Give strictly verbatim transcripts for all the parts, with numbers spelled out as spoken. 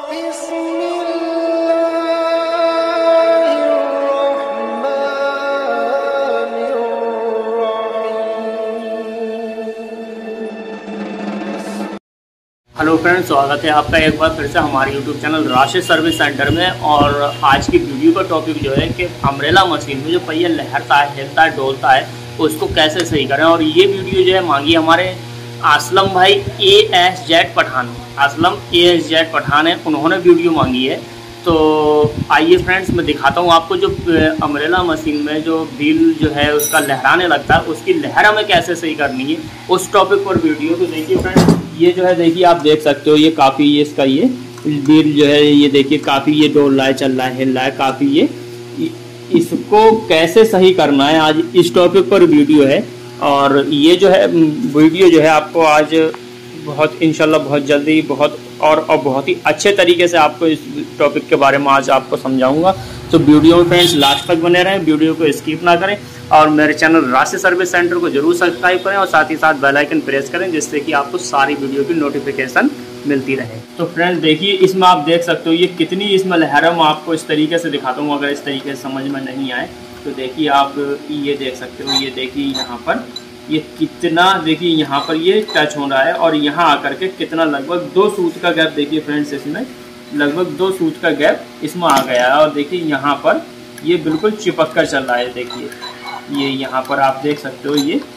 Hello friends, स्वागत है आपका एक बार फिर से हमारे YouTube channel Rashid service centre में। और आज की वीडियो का टॉपिक जो है कि अम्ब्रेला मशीन में जो पहिया लहरता है, हिलता है, डोलता है, उसको कैसे सही करें। और ये वीडियो जो है मांगी हमारे असलम भाई A S Z Pathan. Aslam A S Z Pathan है, उन्होंने वीडियो मांगी है। तो आइए फ्रेंड्स, मैं दिखाता हूँ आपको जो अम्ब्रेला मशीन में जो व्हील जो है उसका लहराने लगता है, उसकी लहर हमें कैसे सही करनी है, उस टॉपिक पर वीडियो। तो देखिए फ्रेंड्स, ये जो है देखिए आप देख सकते हो, ये काफ़ी ये इसका ये व्हील जो है ये देखिए काफ़ी ये डोल रहा है, चल रहा है, हिल रहा है काफ़ी। ये इसको कैसे सही करना है, आज इस टॉपिक पर वीडियो है। और ये जो है वीडियो जो है आपको आज बहुत इंशाल्लाह बहुत जल्दी बहुत और, और बहुत ही अच्छे तरीके से आपको इस टॉपिक के बारे में आज आपको समझाऊंगा। तो वीडियो में फ्रेंड्स लास्ट तक बने रहें, वीडियो को स्किप ना करें और मेरे चैनल राशिद सर्विस सेंटर को जरूर सब्सक्राइब करें और साथ ही साथ बेल आइकन प्रेस करें, जिससे कि आपको सारी वीडियो की नोटिफिकेशन मिलती रहे। तो फ्रेंड्स देखिए, इसमें आप देख सकते हो ये कितनी इसमें लहर है। मैं आपको इस तरीके से दिखाता हूँ, अगर इस तरीके से समझ में नहीं आए तो देखिए आप ये देख सकते हो। ये देखिए यहाँ पर ये कितना, देखिए यहाँ पर ये टच हो रहा है और यहाँ आकर के कितना लगभग दो सूत का गैप देखिए फ्रेंड्स, इसमें लगभग दो सूत का गैप इसमें आ गया है। और देखिए यहाँ पर ये बिल्कुल चिपक कर चल रहा है। देखिए ये यहाँ पर आप देख सकते हो, ये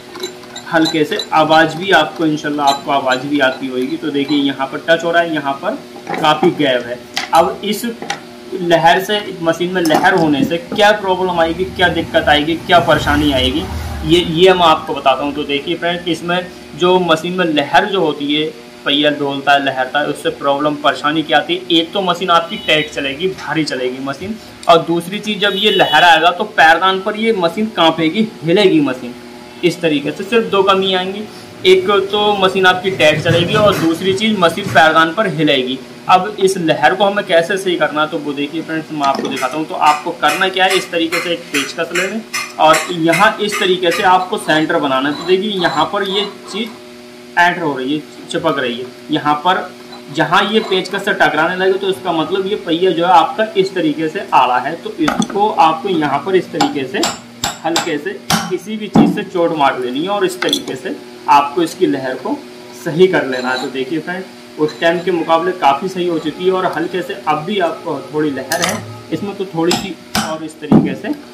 हल्के से आवाज़ भी आपको इंशाल्लाह आपको आवाज़ भी आती होगी। तो देखिए यहाँ पर टच हो रहा है, यहाँ पर काफ़ी गैप है। अब इस लहर से, मशीन में लहर होने से क्या प्रॉब्लम आएगी, क्या दिक्कत आएगी, क्या परेशानी आएगी, ये ये मैं आपको बताता हूँ। तो देखिए फ्रेंड्स, इसमें जो मशीन में लहर जो होती है, पहिया डोलता है, लहरता है, उससे प्रॉब्लम परेशानी क्या आती है। एक तो मशीन आपकी टाइट चलेगी, भारी चलेगी मशीन, और दूसरी चीज़ जब ये लहर आएगा तो पैरदान पर ये मशीन कांपेगी, हिलेगी मशीन। इस तरीके से सिर्फ दो कमी आएंगी, एक तो मशीन आपकी टाइट चलेगी और दूसरी चीज़ मशीन पैरदान पर हिलेगी। अब इस लहर को हमें कैसे सही करना है तो वो देखिए फ्रेंड्स, मैं आपको दिखाता हूँ। तो आपको करना क्या है, इस तरीके से एक पेचकस ले लें और यहाँ इस तरीके से आपको सेंटर बनाना है। तो देखिए यहाँ पर ये चीज़ एंटर हो रही है, चिपक रही है। यहाँ पर जहाँ ये पेचकस से टकराने लगे तो इसका मतलब ये पहिया जो है आपका इस तरीके से आड़ा है। तो इसको आपको यहाँ पर इस तरीके से हल्के से किसी भी चीज़ से चोट मार लेनी है और इस तरीके से आपको इसकी लहर को सही कर लेना है। तो देखिए फ्रेंड, उस टाइम के मुकाबले काफ़ी सही हो चुकी है और हल्के से अब भी आपको थोड़ी लहर है इसमें, तो थोड़ी सी और इस तरीके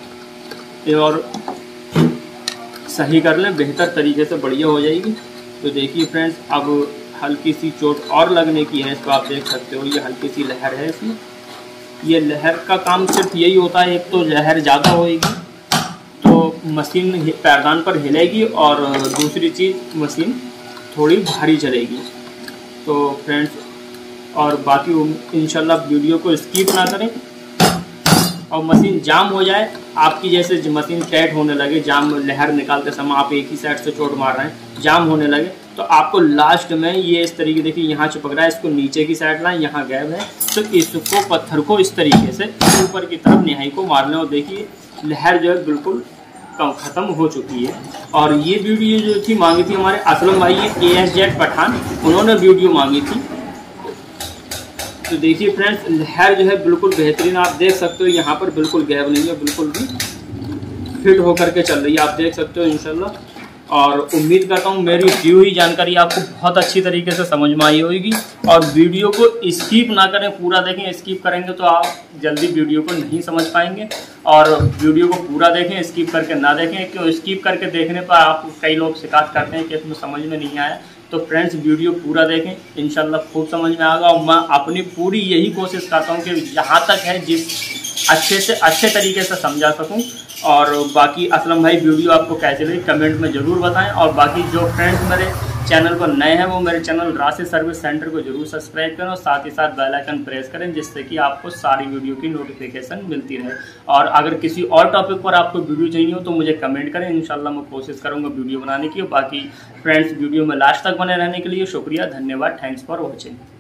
से और सही कर लें, बेहतर तरीके से बढ़िया हो जाएगी। तो देखिए फ्रेंड्स, अब हल्की सी चोट और लगने की है, इसको आप देख सकते हो, ये हल्की सी लहर है इसमें। ये लहर का काम सिर्फ यही होता है, एक तो लहर ज़्यादा होएगी तो मशीन पैरदान पर हिलेगी और दूसरी चीज़ मशीन थोड़ी भारी चलेगी। तो फ्रेंड्स, और बाकी इंशाल्लाह वीडियो को स्किप ना करें। और मशीन जाम हो जाए आपकी, जैसे मशीन टाइट होने लगे, जाम लहर निकालते समय आप एक ही साइड से चोट मार रहे हैं, जाम होने लगे तो आपको लास्ट में ये इस तरीके, देखिए यहाँ चिपक रहा है, इसको नीचे की साइड लाएं, यहाँ गैप है तो इसको पत्थर को इस तरीके से ऊपर की तरफ निहाई को मार लें। और देखिए लहर जो है बिल्कुल कम ख़त्म हो चुकी है। और ये वीडियो जो थी मांगी थी हमारे असलम भाई ए एस जेड पठान, उन्होंने वीडियो मांगी थी। तो देखिए फ्रेंड्स, लहर जो है बिल्कुल बेहतरीन, आप देख सकते हो यहाँ पर बिल्कुल गैप नहीं है, बिल्कुल भी फिट होकर के चल रही है, आप देख सकते हो इंशाल्लाह। और उम्मीद करता हूँ मेरी दी हुई जानकारी आपको बहुत अच्छी तरीके से समझ में आई होगी। और वीडियो को स्किप ना करें, पूरा देखें। स्किप करेंगे तो आप जल्दी वीडियो को नहीं समझ पाएंगे। और वीडियो को पूरा देखें, स्किप करके ना देखें, क्यों स्किप करके देखने पर आप कई लोग शिकायत करते हैं कि इसमें समझ में नहीं आया। तो फ्रेंड्स, वीडियो पूरा देखें, इंशाल्लाह खूब समझ में आएगा। और मैं अपनी पूरी यही कोशिश करता हूँ कि जहाँ तक है जिस अच्छे से अच्छे तरीके से समझा सकूं। और बाकी असलम भाई वीडियो आपको कैसे लगी कमेंट में ज़रूर बताएं। और बाकी जो फ्रेंड्स मेरे चैनल पर नए हैं वो मेरे चैनल राशिद सर्विस सेंटर को जरूर सब्सक्राइब करें और साथ ही साथ बेल आइकन प्रेस करें, जिससे कि आपको सारी वीडियो की नोटिफिकेशन मिलती रहे। और अगर किसी और टॉपिक पर आपको वीडियो चाहिए हो तो मुझे कमेंट करें, इंशाल्लाह मैं कोशिश करूँगा वीडियो बनाने की। बाकी फ्रेंड्स, वीडियो में लास्ट तक बने रहने के लिए शुक्रिया, धन्यवाद, थैंक्स फॉर वॉचिंग।